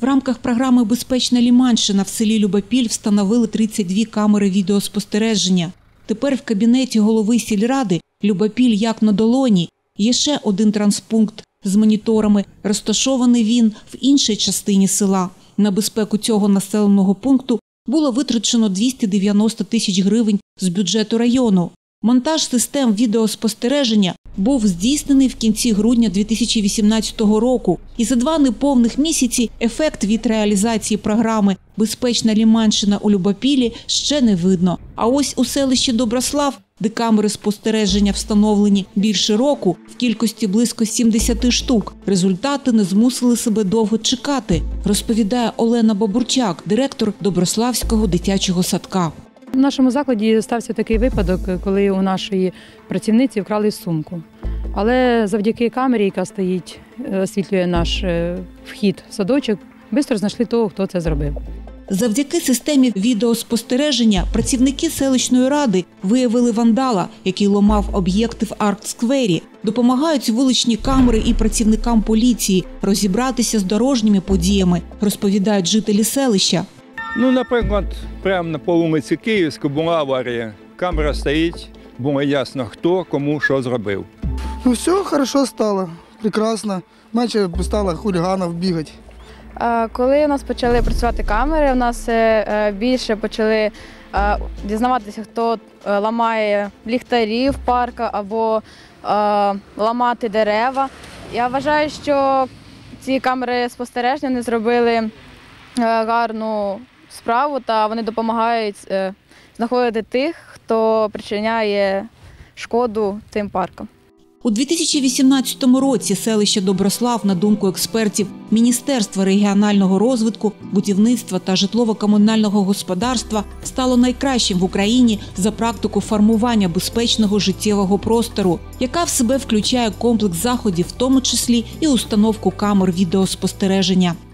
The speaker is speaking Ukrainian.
рамках програми «Безпечна Ліманщина» в селі Любопіль встановили 32 камери відеоспостереження. Тепер в кабінеті голови сільради Любопіль як на долоні. Є ще один транспункт з моніторами. Розташований він в іншій частині села. На безпеку цього населеного пункту було витрачено 290 тисяч гривень з бюджету району. Монтаж систем відеоспостереження був здійснений в кінці грудня 2018 року. І за 2 неповних місяці ефект від реалізації програми «Безпечна Ліманщина» у Любопілі ще не видно. А ось у селищі Доброслав, де камери спостереження встановлені більше року, в кількості близько 70 штук, результати не змусили себе довго чекати, розповідає Олена Бабурчак, директор Доброславського дитячого садка. В нашому закладі стався такий випадок, коли у нашої працівниці вкрали сумку. Але завдяки камері, яка стоїть, освітлює наш вхід в садочок, швидко знайшли того, хто це зробив. Завдяки системі відеоспостереження працівники селищної ради виявили вандала, який ламав об'єкти в арт-сквері. Допомагають вуличні камери і працівникам поліції розібратися з дорожніми подіями, розповідають жителі селища. Наприклад, прямо по вулиці Київській була аварія. Камера стоїть, було ясно, хто кому що зробив. Все хорошо стало, прекрасно. Менше стало хуліганів бігати. Коли у нас почали працювати камери, у нас більше почали дізнаватися, хто ламає ліхтарі в парках або ламати дерева. Я вважаю, що ці камери спостереження не зробили гарну справу та вони допомагають знаходити тих, хто причиняє шкоду цим паркам. У 2018 році селище Доброслав, на думку експертів Міністерства регіонального розвитку, будівництва та житлово-комунального господарства, стало найкращим в Україні за практику формування безпечного життєвого простору, яка в себе включає комплекс заходів, в тому числі і установку камер відеоспостереження.